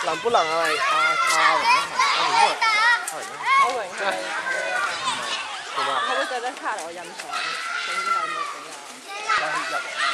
能不能係阿榮歐榮係做咩啊？ 佢會對得卡嚟我印相，整啲禮物俾我。